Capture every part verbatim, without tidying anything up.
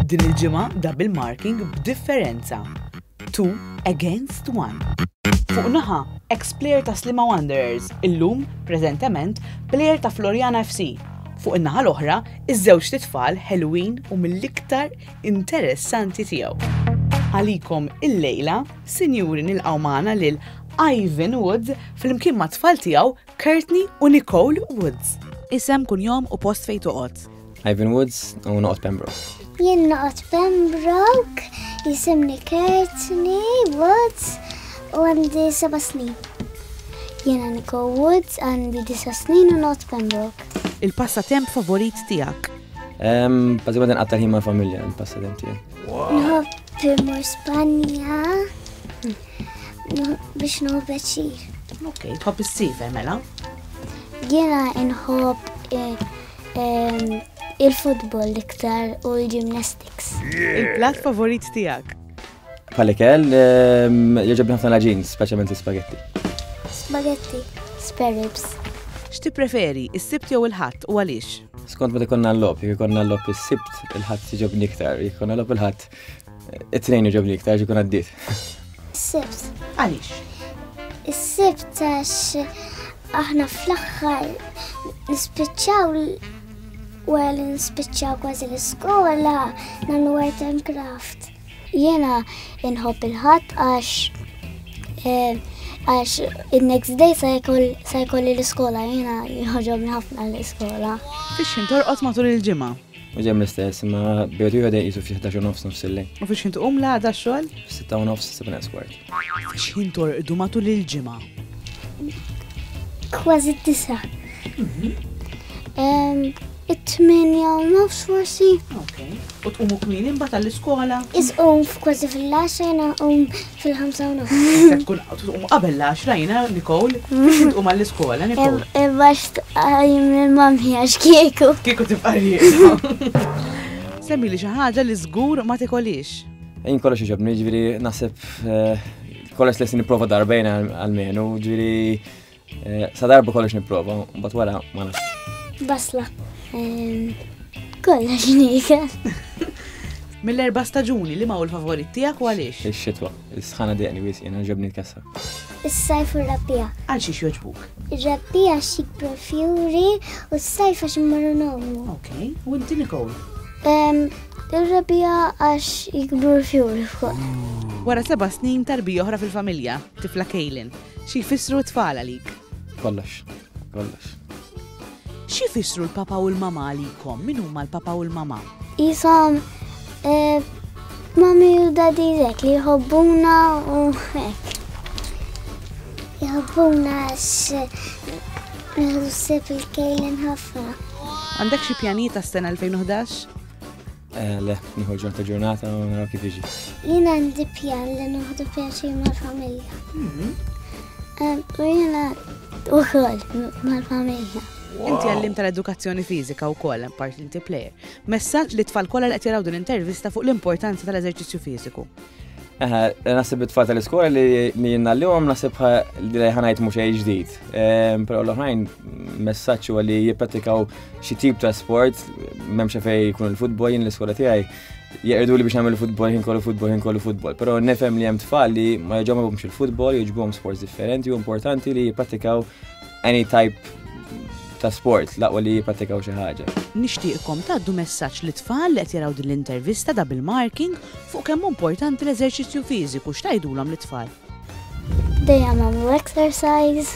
Din il-ġimgħa double marking b'differenza. Two against one. Fuq naħa, ex-player ta' Slima Wanderers, illum, preżentament, player ta' Floriana F C. Fuq in-naħa l-oħra, iż-żewġ titfal ħelwin u mill-iktar interessanti tiegħu. Għalikom il-lejla, sinjuri nilqgħu magħna lil Ivan Woods fl-imkien ma' tfal tiegħu Courtney u Nicole Woods. Isem, kunjom u post fejn toqgħod. Ivan Woods u noqgħod Pembroke. Jien noqgħod Pembroke, jisimni Courtney Woods u għandi seba' snin. Jiena Nicole Woods għandi disa' snin u noqgħod Pembroke. Il-passatemp favorit tiegħek? Ehm, bażikament inqattar ħin mal-familja il-passatemp tiegħi. Nħobb imur Spanja biex nħobb beċir. Ok, tħobb is-sifer mela? Jiena nħobb il-futbol iktar u l-gymnastics. Il-plat favorit tiegħek? Bħal-ikel, jogħġobni ħafna l-ġin, speċjalment l-spaghetti. Spaghetti, spare ribs. X'ti preferi, is-sibt jew il-ħadd u għaliex? Skont meta konna l-lob, jekk konna l-lob is-sibt, il-ħadd jiġobni iktar, jekk konna l-lob il-ħadd, it-tnejn jiġobni iktar, ġikun għaddiet. Is-sibt. Għaliex? Is-sibt għax aħna fl-aħħar nispiċċaw wara nispiċċaw kważi l-iskola nagħmlu art and craft. Jiena inħobb il-ħadd għax għax il-next day sa jkolli l-iskola, jiena jħoġobni ħafna l-iskola. Fiex intorqod matul il-ġimgħa? Uġem l-istess, imma bejtu jgħodej jisu fi ħdax u nofs nofs il-lejn. U fiex intuqum l-għada xogħol? Sitta u nofs, seba' skwart. Fiex jintorqdu matul il-ġimgħa? Kważi t-tisa. It-tminja u nofs forsi. Ok. U tqumu kmin imbagħad għall-iskola? Isqum kważi fil-għaxra jiena qum fil-ħamsa u nofs. Se tkun tqumu qabel l-għaxra jiena Nicole, biex intqum għall-iskola Nicole. Bax tqajjem il-mammi għax kieku. Kieku tibqa' rieqa. Semmi li xi ħaġa li żgur ma tikolix. Jien kollox iġobni, ġifieri naħseb kollox lesti nipprova darbejn għal-menu, ġifieri sa darba kollox nipprova, mbagħad wara ma nafx. Basla. Kolla x'nika. Mill-erba' staġuni li ma' hu l-favorit tiegħek u għaliex? Ix-xitwa, is-sħana deqni wis jiena ġobni tkassa. Is-sajf u r-rabbija. Għal xiex jogħġbuk? Ir-rabbija xik profjuri u s-sajf għax immorru nomu. Ok, u inti Nicole? Ir-rabbija għax jikbru fjuri fuq. Wara seba' snin tarbija oħra fil-familja, tifla Kejlin, xi jfissru t-tfal għalik? Kollox, kollox. Xi jfissru l-papa u l-mama għalikom? Min huma l-papa u l-mama? Isom mami u dadi zek li jħobbuna u hekk. Jħobbuna għax nħadu s-sib il-Kejlin ħafna. Għandek xi pjanijiet tas-sena elfejn u ħdax? Le, nieħu ġurnata ġurnata u naraw kif jiġi. Jien għandi pjan li noħdu pjaċir mal-familja. U jiena ukoll mal-familja. Inti għallim tal-edukazzjoni fizika wkoll part inti player. Messaġġ li tfal kollha li qed jaraw din intervista fuq l-importanza tal-eżerċizzju fiżiku. Eħe, naħseb it-tfal tal-iskola li jinnallihom naħseb li ħanajt mhux xejn ġdid. Però l-oħrajn messaġġ huwa li jipprattikaw xi tip ta' sport, m'hemmx fejn jkun il-futbol jien l-iskola tiegħi jeqirdu li biex nagħmel futbol ħin kollu futbol ħin kollu futbol. Però nifhem li hemm tfal li ma jġobhomx il-futbol, jiġbuhom sports differenti u importanti li jipprattikaw any type ta' sport, laqwa li jipprattikaw xi ħaġa. Nixtieqkom tgħaddu messaġġ li tfal li qed jaraw din l-intervista double marking fuq kemm importanti l-eżerċizzju fiżiku x'tgħidulhom lit-tfal. Dejjem għamlu exercise.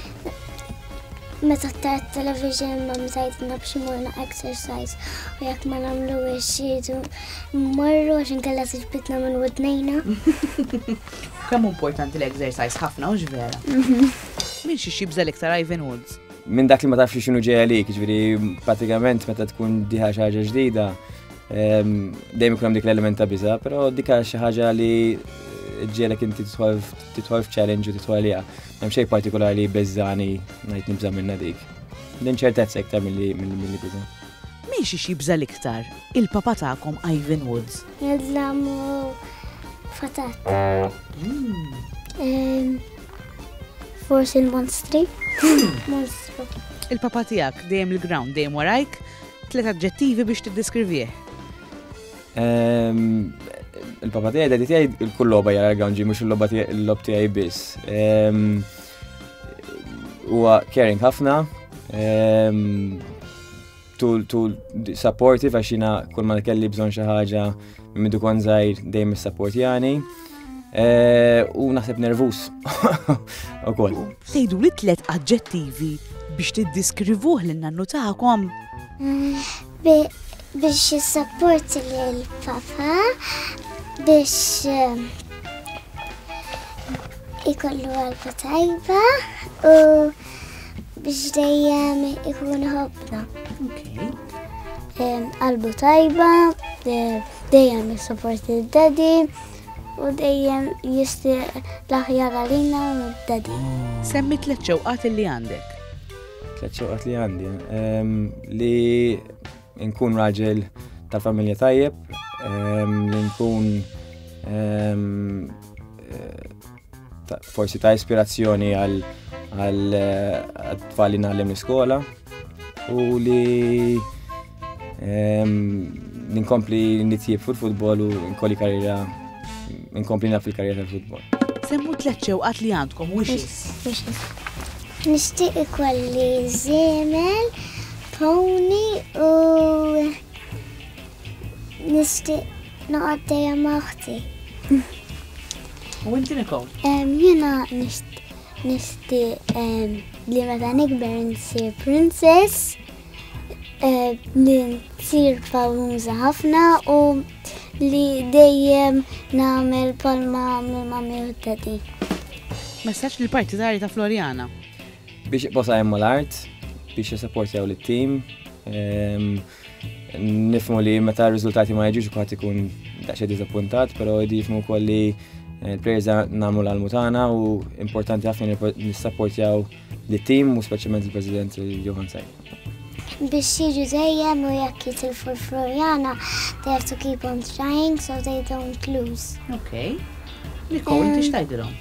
Meta tara television ma mżajdna biex imorna exercise u jekk ma nagħmluhiex jiġu mmorru għax inkella tiġbidna minn widnejna. Kemm importanti l-exercise ħafna u ġvera. Min xi xibża l-iktar Ivan Woods? Minn dak li ma tafx x'inhu ġej għalik, ġifieri pratikament meta tkun diħa xi ħaġa ġdida, dejjem ikun hemm dik l-element ta' biża', però dik xi ħaġa li ġielek inti titħol f'challenge u titħol għaliha. Hemm xejn partikolari li beżżani ngħid nibża minnha dik. L-inċertezza iktar milli milli biża'. Min xi xibża l-iktar? Il-papa tagħkom Ivan Woods. Nidlamu fatat. Forsi il-monstri. Monstru. Il-papa tiegħek dejjem il-ground dejjem warajk tliet aġġettivi biex tiddeskrivih. Il-papa tiegħi dadi tiegħi il-kull logħba jara l-ground mhux il-logħba l-lob tiegħi biss. Huwa caring ħafna, tul tul supportive għax jiena kull ma kelli bżonn xi ħaġa minn minn kon żgħir dejjem issapportjani. U naħseb nervuż ukoll. Tgħidu li tliet aġġettivi biex tiddiskrivuh lin-nannu tagħkom. Biex jissapporti lill-papa, biex ikollu qalba tajba u biex dejjem ikun ħobbna. Qalbu tajba, dejjem jissapporti d-daddy u dejjem jisti l-aħjar għalina u d-daddy. Semmi tliet xewqat li għandek. Tliet xewqat li għandi. Li nkun raġel tal-familja tajjeb, li nkun forsi ta' ispirazzjoni għal-tfal li nagħlem l-iskola u li ninkompli nitjieb fil-futbol u nkolli karriera inkompli naf il-karriera tal-futbol. Semmu tliet xewqat li għandkom wishes. Nixtieq ikolli żiemel, pony u nixtieq noqgħod dejjem ma' uħti. U inti Nicole? Jiena nixtieq li meta nikber nsir princess, li nsir famuża ħafna u li dejjem nagħmel palma għamlu mami u d-daddy. Messaġġ lill partitari ta' Floriana. Biex jibqgħu jagħmlu l-art, biex jissapportjaw lit-tim. Nifhmu li meta r-riżultati ma jiġux kulħadd ikun daqsxejn diżappuntat, però jdi jifhmu wkoll li l-players nagħmlu l-għalmu tagħna u importanti ħafna nissapportjaw lit-tim u speċjalment il-President Johan Sajt. Biex jiġu dejjem u jekk jitilfu l-Floriana, they have to keep on trying so they don't lose. Okay. Nicole, inti x'tgħidilhom?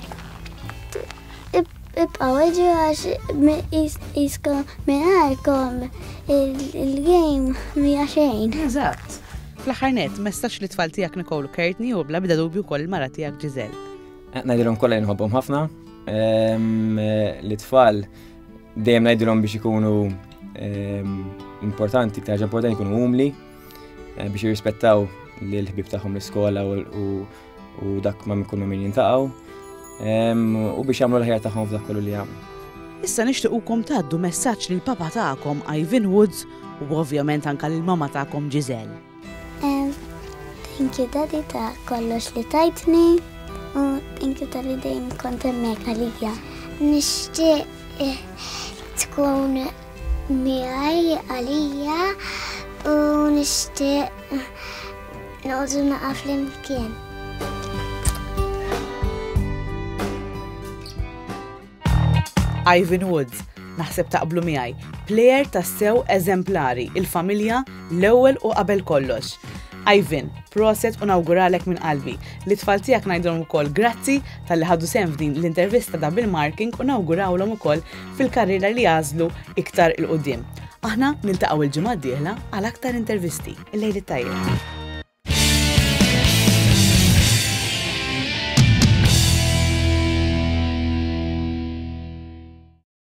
Ibqgħu iġu għax jiskom mingħajrkom il-game mija xejn. Eżatt. Fl-aħħar nett, messaġġ li tfal tiegħek Nicole u Courtney u bla bida dubju wkoll il-mara tiegħek Giselle. Ngħidilhom kollha jinħobbhom ħafna. L-tfal dejjem ngħidilhom biex ikunu importanti, iktar importanti jkunu umli biex jirrispettaw l-ħbib tagħhom l-iskola u dak ma jkunu min jintaqgħu u biex jagħmlu l-ħajja tagħhom f'dak kollu li jagħmlu. Issa nixtiequkom tgħaddu messaġġ lil papa tagħkom Ivan Woods u ovvjament anke lil mama tagħkom Giselle. Thank you daddy ta' kollox li tajtni u thank you tal-li dejjem kont hemmhekk għalija. Nixtieq tkun miegħi għalija u nixtieq noqogħdu naqa' flimkien. Ivan Woods, naħseb taqblu miegħi, plejer tassew eżemplari, il-familja l-ewwel u qabel kollox. Ivan, proset u nawguralek minn qalbi. Li tfal tiegħek ngħidulhom ukoll grazzi tal-li ħadu sehem f'din l-intervista double marking u nawgurawlhom ukoll fil-karriera li jażlu iktar il-qudiem. Aħna niltaqgħu il-ġimgħa d-dieħla għal aktar intervisti. Il-lejli tajjeb.